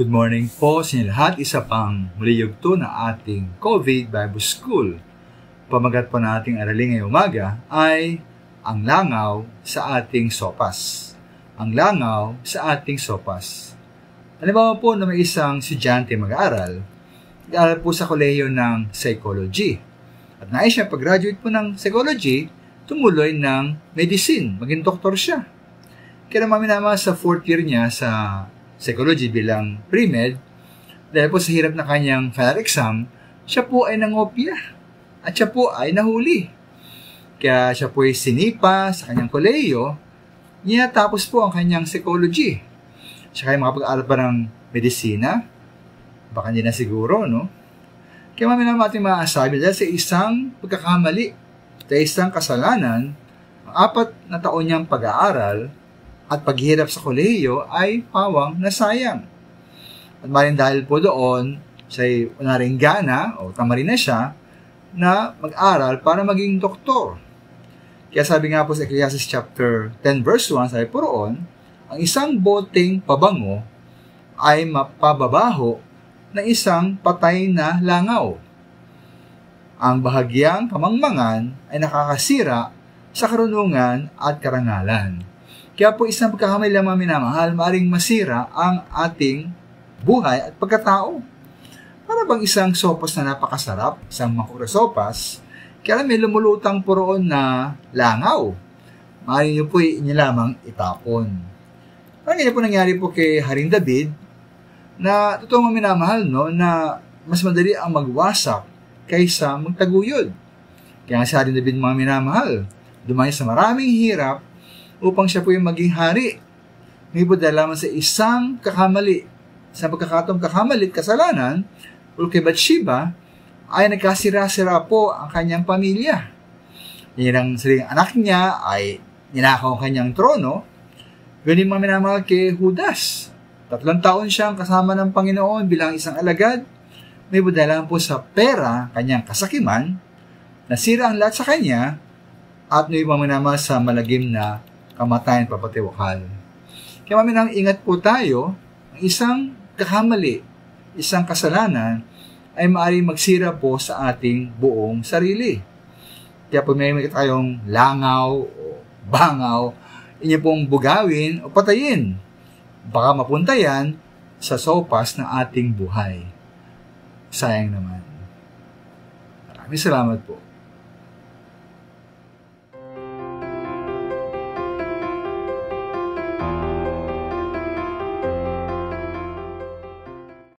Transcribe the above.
Good morning po sa inyo lahat. Isa pang muli yugto na ating COVID Bible School. Pamagat po na ating aralin ngayong umaga ay ang langaw sa ating sopas. Ang langaw sa ating sopas. Halimbawa po na may isang estudyante mag-aaral. Nag-aaral po sa kolehiyo ng psychology. At nais siya pag-graduate po ng psychology, tumuloy ng medicine. Maging doktor siya. Kaya naman sa 4th year niya sa psychology bilang pre-med, dahil po sa hirap na kanyang final exam, siya po ay nangopya at siya po ay nahuli. Kaya siya po ay sinipa sa kanyang kolehiyo, niya tapos po ang kanyang psychology. Siya kaya makapag-aral pa ng medisina, baka hindi na siguro, no? Kaya naman ating maasabi dahil sa isang pagkakamali, sa isang kasalanan, ang 4 na taon niyang pag-aaral, at paghihirap sa kolehiyo ay pawang nasayang. At maring dahil po doon, siya'y unaring gana o tamarin na siya na mag-aral para maging doktor. Kaya sabi nga po sa Ecclesiastes chapter 10 verse 1, sabi po roon, ang isang boteng pabango ay mapababaho ng isang patay na langaw. Ang bahagyang kamangmangan ay nakakasira sa karunungan at karangalan. Kaya po isang pagkakamali lang mga minamahal, maaaring masira ang ating buhay at pagkatao. Para bang isang sopas na napakasarap, isang makura sopas, kaya may lumulutang po roon na langaw. Maaaring nyo po inyo lamang itapon. Parang ganyan po nangyari po kay Haring David, na totoo mga minamahal, no, na mas madali ang magwasak kaysa magtaguyod. Kaya si Haring David mga minamahal, dumayo sa maraming hirap, upang siya po yung maging hari. Ngayon po dahil lamang sa isang kakamali, sa pagkakataong kakamali at kasalanan, o kay Bathsheba, ay nagkasira-sira po ang kanyang pamilya. Yan ang sariling anak niya ay ninakaw ang kanyang trono. Ganun mga minamahal kay Judas. 3 taon siyang kasama ng Panginoon bilang isang alagad. Ngayon po dahil lamang po sa pera, kanyang kasakiman, nasira ang lahat sa kanya, at ngayon mga minamahal sa malagim na kamatayan papatiwakal. Kaya maminang ingat po tayo, ang isang kakamali, isang kasalanan, ay maaaring magsira po sa ating buong sarili. Kaya pag may tayong langaw o bangaw, inyo pong bugawin o patayin. Baka mapunta yan sa sopas ng ating buhay. Sayang naman. Maraming salamat po.